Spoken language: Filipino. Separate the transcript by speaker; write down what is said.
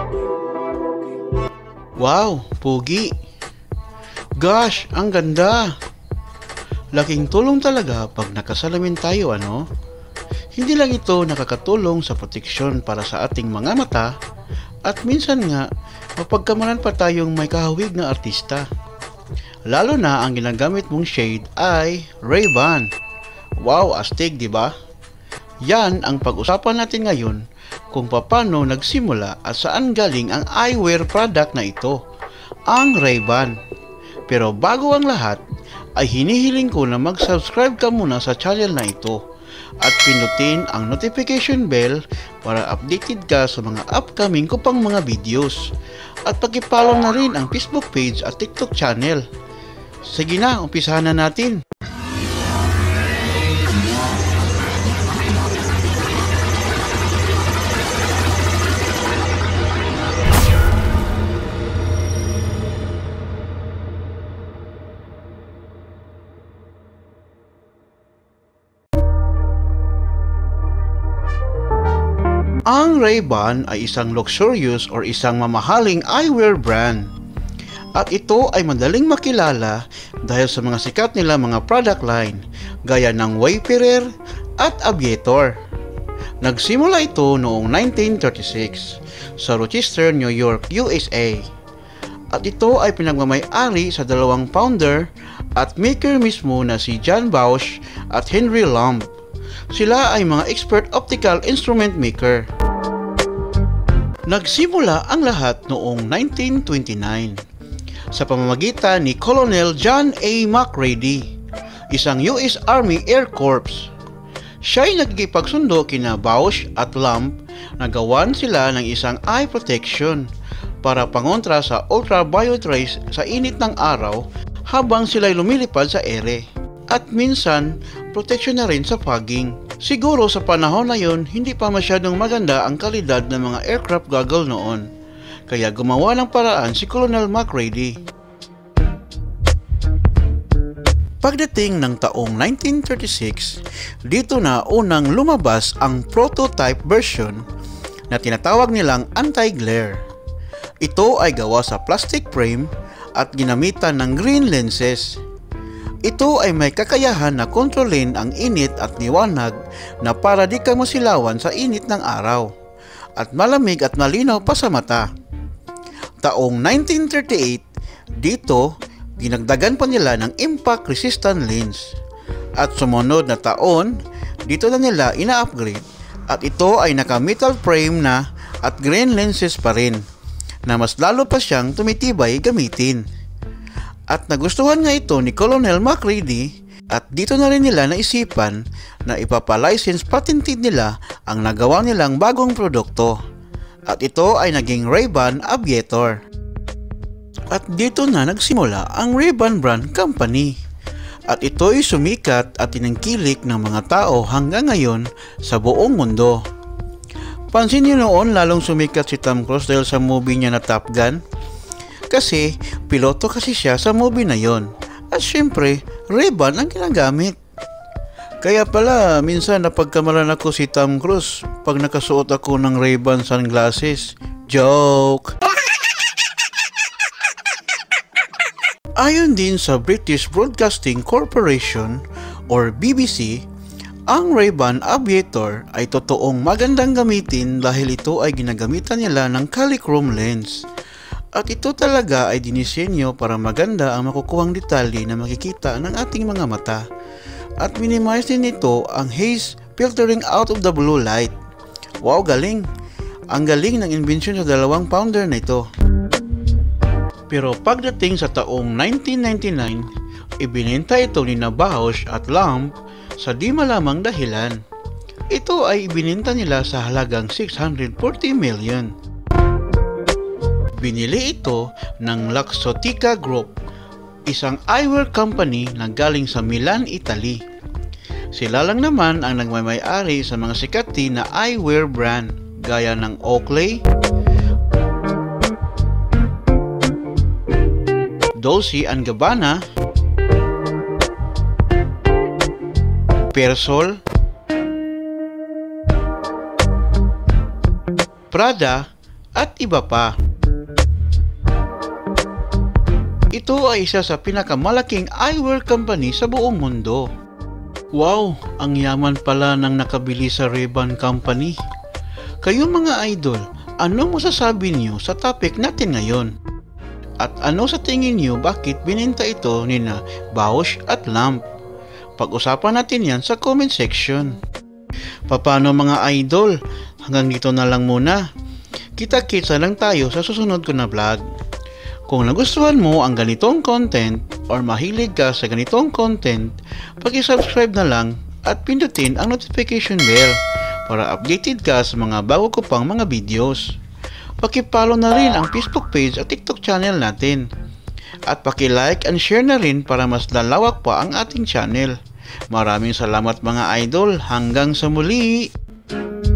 Speaker 1: Wow, pogi. Gosh, ang ganda. Laking tulong talaga pag nakasalamin tayo, ano? Hindi lang ito nakakatulong sa proteksyon para sa ating mga mata at minsan nga mapagkamalan pa tayong may kahawig na artista. Lalo na ang ginagamit mong shade ay Ray-Ban. Wow, astig, di ba? Yan ang pag-usapan natin ngayon kung paano nagsimula at saan galing ang eyewear product na ito, ang Ray-Ban. Pero bago ang lahat, ay hinihiling ko na mag-subscribe ka muna sa channel na ito at pinutin ang notification bell para updated ka sa mga upcoming ko pang mga videos. At pag-follow na rin ang Facebook page at TikTok channel. Sige na, umpisahan na natin. Ang Ray-Ban ay isang luxurious or isang mamahaling eyewear brand. At ito ay madaling makilala dahil sa mga sikat nila mga product line gaya ng Wayfarer at Aviator. Nagsimula ito noong 1936 sa Rochester, New York, USA. At ito ay pinagmamay-ari sa dalawang founder at maker mismo na si John Bausch at Henry Lamb. Sila ay mga expert optical instrument maker. Nagsimula ang lahat noong 1929 sa pamamagitan ni Colonel John A. McReady, isang US Army Air Corps. Siya ay nagkikipagsundo kina Bausch at Lamb na gawan sila ng isang eye protection para pangontra sa ultraviolet rays sa init ng araw habang sila'y lumilipad sa ere. At minsan, protection na rin sa fogging. Siguro sa panahon na yon, hindi pa masyadong maganda ang kalidad ng mga aircraft goggle noon. Kaya gumawa ng paraan si Colonel McReady. Pagdating ng taong 1936, dito na unang lumabas ang prototype version na tinatawag nilang anti-glare. Ito ay gawa sa plastic frame at ginamitan ng green lenses. Ito ay may kakayahan na kontrolin ang init at liwanag na para di ka masilawan sa init ng araw at malamig at malinaw pa sa mata. Taong 1938, dito dinagdagan pa nila ng impact resistant lens. At sumunod na taon, dito na nila ina-upgrade at ito ay naka-metal frame na at green lenses pa rin na mas lalo pa siyang tumitibay gamitin. At nagustuhan nga ito ni Colonel McReady at dito na rin nila naisipan na ipapalicense patented nila ang nagawa nilang bagong produkto. At ito ay naging Ray-Ban Aviator. At dito na nagsimula ang Ray-Ban Brand Company. At ito ay sumikat at tinangkilik ng mga tao hanggang ngayon sa buong mundo. Pansin niyo noon lalong sumikat si Tom Cruise dahil sa movie niya na Top Gun. Kasi piloto kasi siya sa movie na yon. At syempre, Ray-Ban ang ginagamit. Kaya pala, minsan napagkamalan ako si Tom Cruise pag nakasuot ako ng Ray-Ban sunglasses. Joke! Ayon din sa British Broadcasting Corporation or BBC, ang Ray-Ban Aviator ay totoong magandang gamitin dahil ito ay ginagamitan nila ng Polychrome lens. At ito talaga ay dinisenyo para maganda ang makukuhang detalye na makikita ng ating mga mata. At minimize din ito ang haze filtering out of the blue light. Wow, galing! Ang galing ng inbensyon sa dalawang founder na ito. Pero pagdating sa taong 1999, ibinenta ito ni Bausch at Lamb sa di malamang dahilan. Ito ay ibinenta nila sa halagang 640 million. Binili ito ng Luxottica Group, isang eyewear company na galing sa Milan, Italy. Sila lang naman ang nagmamay-ari sa mga sikat na eyewear brand gaya ng Oakley, Dolce & Gabbana, Persol, Prada, at iba pa. Ito ay isa sa pinakamalaking eyewear company sa buong mundo. Wow, ang yaman pala ng nakabili sa Ray-Ban Company. Kayo mga idol, ano masasabi niyo sa topic natin ngayon? At ano sa tingin niyo bakit binenta ito nina Bausch at Lamb? Pag-usapan natin yan sa comment section. Paano mga idol? Hanggang dito na lang muna. Kita-kita lang tayo sa susunod ko na vlog. Kung nagustuhan mo ang ganitong content or mahilig ka sa ganitong content, paki-subscribe na lang at pindutin ang notification bell para updated ka sa mga bago ko pang mga videos. Paki-follow na rin ang Facebook page at TikTok channel natin. At paki-like and share na rin para mas lalawak pa ang ating channel. Maraming salamat mga idol. Hanggang sa muli!